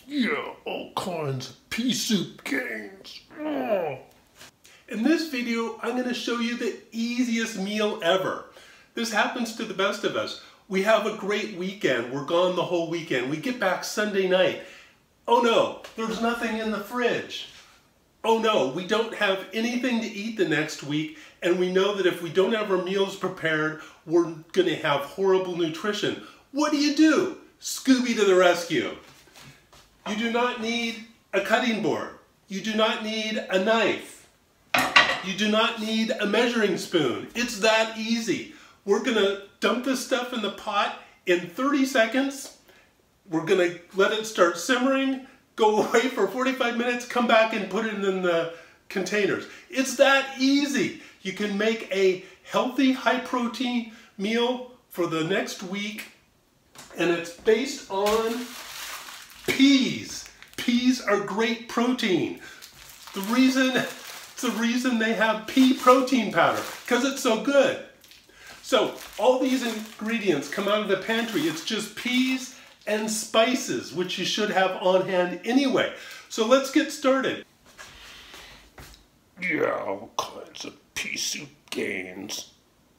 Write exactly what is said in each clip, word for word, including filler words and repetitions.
Yeah, all kinds of pea soup Gainz. Oh. In this video, I'm going to show you the easiest meal ever. This happens to the best of us. We have a great weekend. We're gone the whole weekend. We get back Sunday night. Oh no, there's nothing in the fridge. Oh no, we don't have anything to eat the next week, and we know that if we don't have our meals prepared, we're going to have horrible nutrition. What do you do? Scooby to the rescue. You do not need a cutting board. You do not need a knife. You do not need a measuring spoon. It's that easy. We're going to dump this stuff in the pot in thirty seconds. We're going to let it start simmering, go away for forty-five minutes, come back and put it in the containers. It's that easy. You can make a healthy, high-protein meal for the next week, and it's based on peas. Peas are great protein. The reason, it's the reason they have pea protein powder, because it's so good. So all these ingredients come out of the pantry. It's just peas and spices, which you should have on hand anyway. So let's get started. Yeah, all kinds of pea soup Gainz.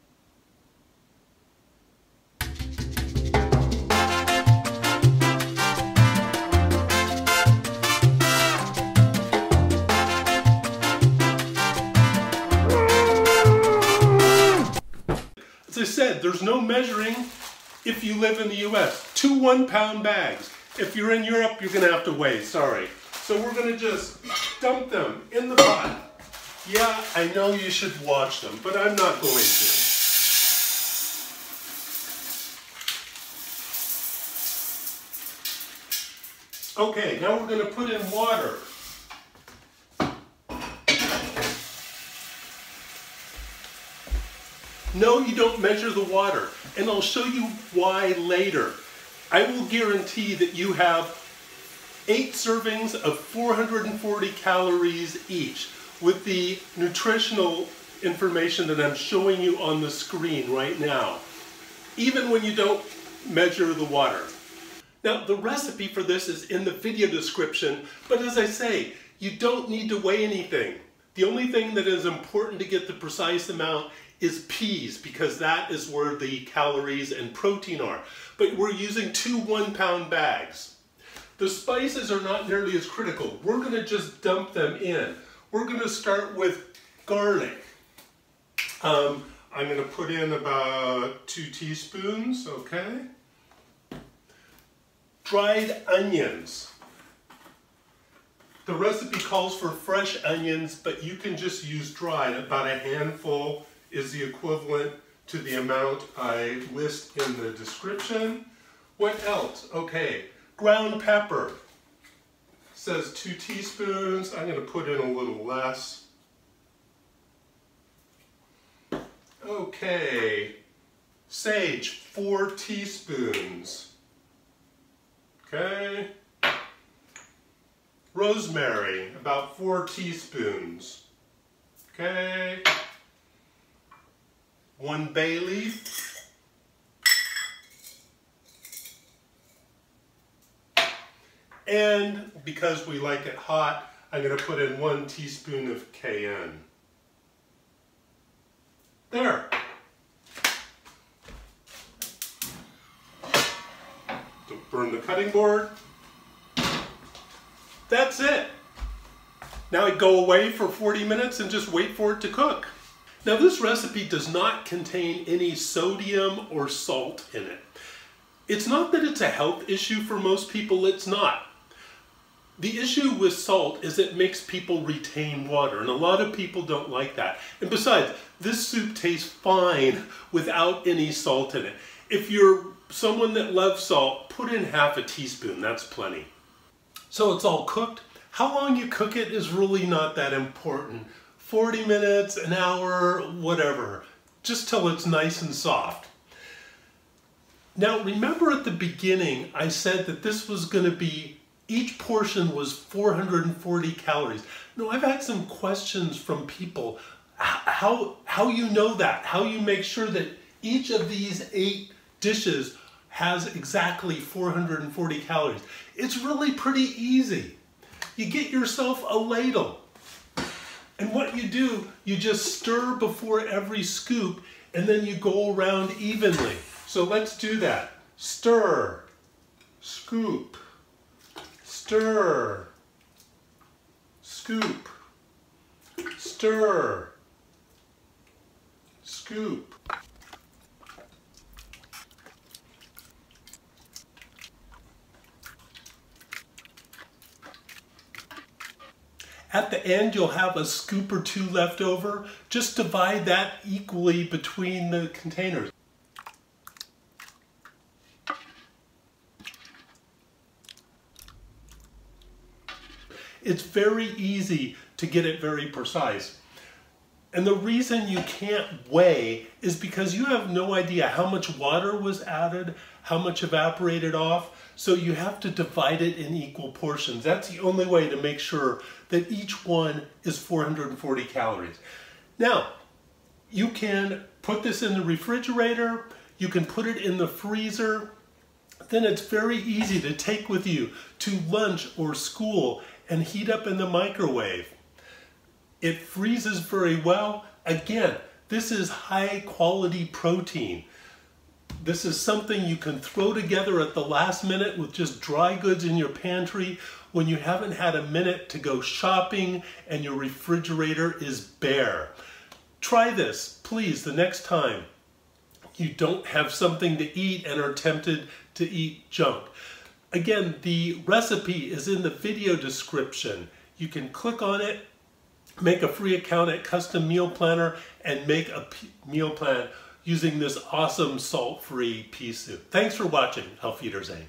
As I said, there's no measuring if you live in the U S. Two one pound bags. If you're in Europe, you're gonna have to weigh, sorry. So we're gonna just dump them in the pot. Yeah, I know you should watch them, but I'm not going to. Okay, now we're gonna put in water. No, you don't measure the water, and I'll show you why later. I will guarantee that you have eight servings of four hundred forty calories each with the nutritional information that I'm showing you on the screen right now, even when you don't measure the water. Now, the recipe for this is in the video description, but as I say, you don't need to weigh anything. The only thing that is important to get the precise amount is peas, because that is where the calories and protein are. But we're using two one pound bags. The spices are not nearly as critical. We're gonna just dump them in. We're gonna start with garlic. Um, I'm gonna put in about two teaspoons, okay? Dried onions. The recipe calls for fresh onions, but you can just use dried. About a handful is the equivalent to the amount I list in the description. What else? Okay, ground pepper. It says two teaspoons. I'm gonna put in a little less. Okay, sage, four teaspoons. Okay. Rosemary, about four teaspoons. Okay. One bay leaf. And because we like it hot, I'm going to put in one teaspoon of cayenne. There. Don't burn the cutting board. That's it. Now I go away for forty minutes and just wait for it to cook. Now this recipe does not contain any sodium or salt in it. It's not that it's a health issue for most people, it's not. The issue with salt is it makes people retain water, and a lot of people don't like that. And besides, this soup tastes fine without any salt in it. If you're someone that loves salt, put in half a teaspoon, that's plenty. So it's all cooked. How long you cook it is really not that important. forty minutes, an hour, whatever, just till it's nice and soft. Now remember at the beginning I said that this was going to be, each portion was four hundred forty calories. No, I've had some questions from people, how, how you know that, how you make sure that each of these eight dishes has exactly four hundred forty calories. It's really pretty easy. You get yourself a ladle. And what you do, you just stir before every scoop and then you go around evenly. So let's do that. Stir, scoop, stir, scoop, stir, scoop. At the end, you'll have a scoop or two left over. Just divide that equally between the containers. It's very easy to get it very precise. And the reason you can't weigh is because you have no idea how much water was added, how much evaporated off, so you have to divide it in equal portions. That's the only way to make sure that each one is four hundred forty calories. Now, you can put this in the refrigerator, you can put it in the freezer, then it's very easy to take with you to lunch or school and heat up in the microwave. It freezes very well. Again, this is high quality protein. This is something you can throw together at the last minute with just dry goods in your pantry when you haven't had a minute to go shopping and your refrigerator is bare. Try this, please, the next time you don't have something to eat and are tempted to eat junk. Again, the recipe is in the video description. You can click on it, make a free account at CustomMealPlanner, and make a meal plan using this awesome salt-free pea soup. Thanks for watching. Auf Wiedersehen.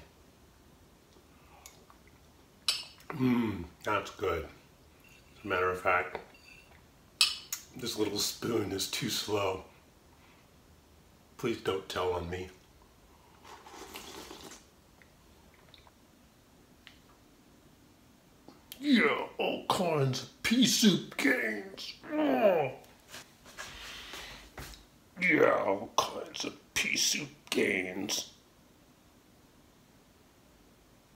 Mmm, that's good. As a matter of fact, this little spoon is too slow. Please don't tell on me. Yeah, all kinds of pea soup Gainz. Oh. Yeah, all kinds of pea soup Gainz.